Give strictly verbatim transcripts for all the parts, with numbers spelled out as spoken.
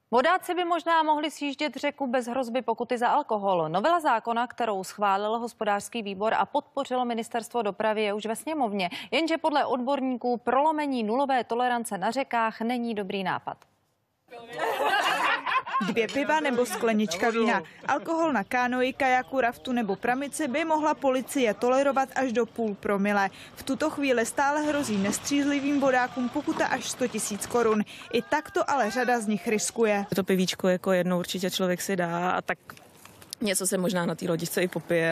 Vodáci by možná mohli sjíždět řeku bez hrozby pokuty za alkohol. Novela zákona, kterou schválil hospodářský výbor a podpořilo ministerstvo dopravy, je už ve sněmovně. Jenže podle odborníků prolomení nulové tolerance na řekách není dobrý nápad. Dvě piva nebo sklenička vína. Alkohol na kánoji, kajaku, raftu nebo pramici by mohla policie tolerovat až do půl promile. V tuto chvíli stále hrozí nestřízlivým vodákům pokuta až sto tisíc korun. I tak to ale řada z nich riskuje. To pivíčko jako jednou určitě člověk si dá a tak něco se možná na té lodičce i popije.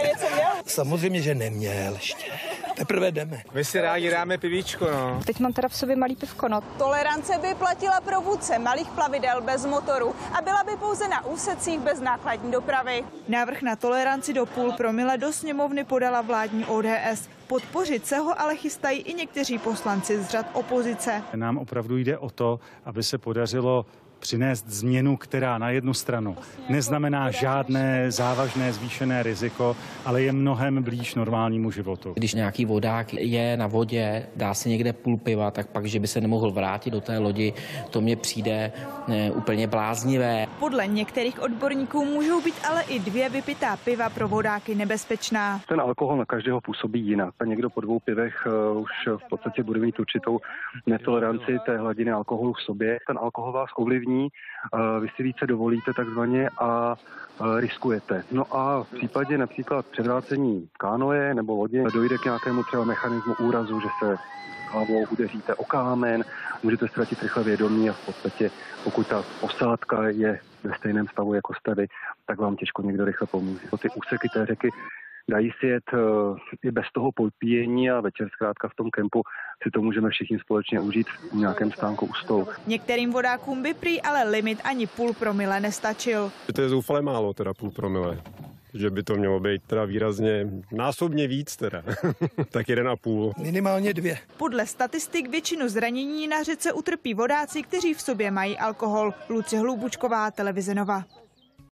Samozřejmě, že neměl ještě. Teprve jdeme. My si rádi dáme pivíčko, no. Teď mám teda v sobě malý pivko, no. Tolerance by platila pro vůdce malých plavidel bez motoru a byla by pouze na úsecích bez nákladní dopravy. Návrh na toleranci do půl promile do sněmovny podala vládní O D S. Podpořit se ho ale chystají i někteří poslanci z řad opozice. Nám opravdu jde o to, aby se podařilo přinést změnu, která na jednu stranu neznamená žádné závažné zvýšené riziko, ale je mnohem blíž normálnímu životu. Když nějaký vodák je na vodě, dá si někde půl piva, tak pak, že by se nemohl vrátit do té lodi, to mně přijde ne, úplně bláznivé. Podle některých odborníků můžou být ale i dvě vypitá piva pro vodáky nebezpečná. Ten alkohol na každého působí jinak. Někdo po dvou pivech uh, už v podstatě bude mít určitou netoleranci té hladiny alkoholu v sobě. Ten alkohol vás ovlivní, vy si více dovolíte takzvaně a riskujete. No a v případě například předvrácení kánoje nebo lodě dojde k nějakému třeba mechanismu úrazu, že se hlavou udeříte o kámen, můžete ztratit rychle vědomí a v podstatě, pokud ta posádka je ve stejném stavu jako jste vy, tak vám těžko někdo rychle pomůže. Ty úseky té řeky dají si jet i bez toho podpíjení a večer zkrátka v tom kempu si to můžeme všichni společně užít v nějakém stánku u stolu. Některým vodákům by prý ale limit ani půl promile nestačil. To je zoufale málo, teda půl promile. Že by to mělo být teda výrazně násobně víc teda. Tak jeden a půl. Minimálně dvě. Podle statistik většinu zranění na řece utrpí vodáci, kteří v sobě mají alkohol. Lucie Hlubučková, Televize Nova.